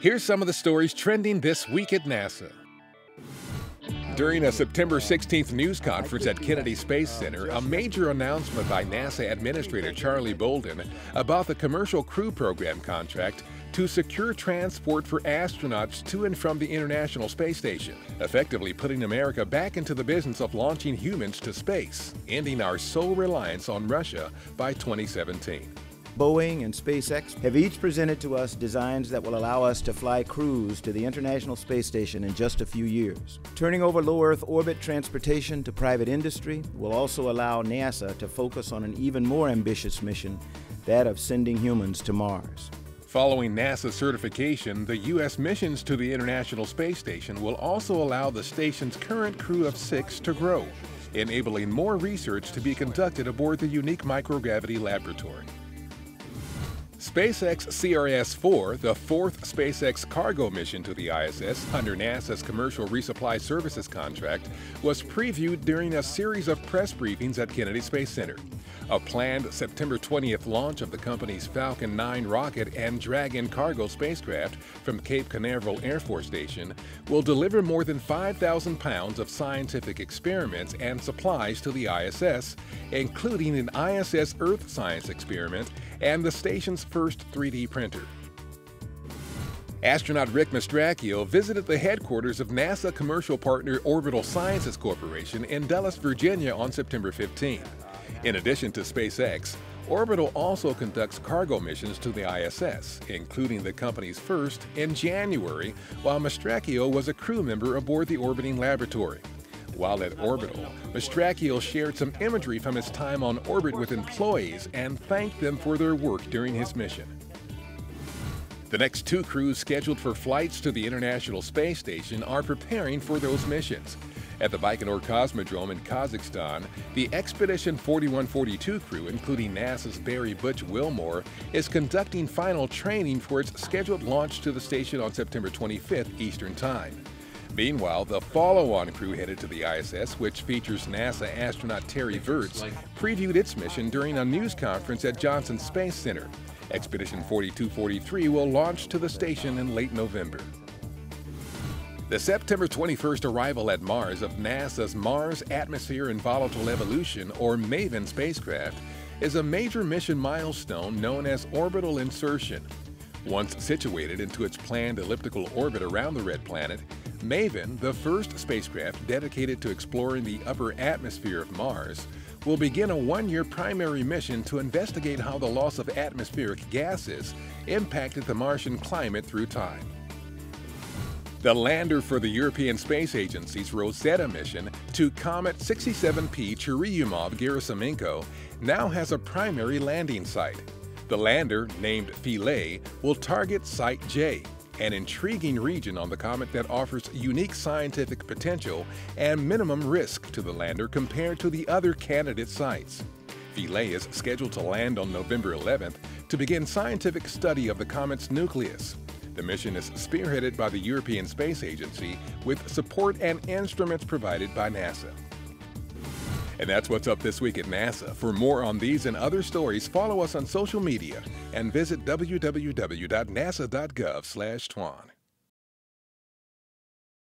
Here's some of the stories trending this week at NASA. During a September 16th news conference at Kennedy Space Center, a major announcement by NASA Administrator Charlie Bolden about the Commercial Crew Program contract to secure transport for astronauts to and from the International Space Station, effectively putting America back into the business of launching humans to space, ending our sole reliance on Russia by 2017. Boeing and SpaceX have each presented to us designs that will allow us to fly crews to the International Space Station in just a few years. Turning over low Earth orbit transportation to private industry will also allow NASA to focus on an even more ambitious mission, that of sending humans to Mars. Following NASA certification, the U.S. missions to the International Space Station will also allow the station's current crew of 6 to grow, enabling more research to be conducted aboard the unique microgravity laboratory. SpaceX CRS-4, the 4th SpaceX cargo mission to the ISS under NASA's Commercial Resupply Services contract, was previewed during a series of press briefings at Kennedy Space Center. A planned September 20th launch of the company's Falcon 9 rocket and Dragon cargo spacecraft from Cape Canaveral Air Force Station will deliver more than 5,000 pounds of scientific experiments and supplies to the ISS, including an ISS Earth science experiment and the station's first 3D printer. Astronaut Rick Mastracchio visited the headquarters of NASA commercial partner Orbital Sciences Corporation in Dulles, Virginia on September 15. In addition to SpaceX, Orbital also conducts cargo missions to the ISS, including the company's first in January, while Mastracchio was a crew member aboard the orbiting laboratory. While at Orbital, Mastracchio shared some imagery from his time on orbit with employees and thanked them for their work during his mission. The next 2 crews scheduled for flights to the International Space Station are preparing for those missions. At the Baikonur Cosmodrome in Kazakhstan, the Expedition 4142 crew, including NASA's Barry Butch Wilmore, is conducting final training for its scheduled launch to the station on September 25th Eastern Time. Meanwhile, the follow-on crew headed to the ISS, which features NASA astronaut Terry Virts, previewed its mission during a news conference at Johnson Space Center. Expedition 4243 will launch to the station in late November. The September 21st arrival at Mars of NASA's Mars Atmosphere and Volatile Evolution, or MAVEN spacecraft, is a major mission milestone known as orbital insertion. Once situated into its planned elliptical orbit around the red planet, MAVEN, the first spacecraft dedicated to exploring the upper atmosphere of Mars, will begin a 1-year primary mission to investigate how the loss of atmospheric gases impacted the Martian climate through time. The lander for the European Space Agency's Rosetta mission to Comet 67P Churyumov-Gerasimenko now has a primary landing site. The lander, named Philae, will target Site J, an intriguing region on the comet that offers unique scientific potential and minimum risk to the lander compared to the other candidate sites. Philae is scheduled to land on November 11th to begin scientific study of the comet's nucleus. The mission is spearheaded by the European Space Agency with support and instruments provided by NASA. And that's what's up this week at NASA. For more on these and other stories, follow us on social media and visit www.nasa.gov/twan.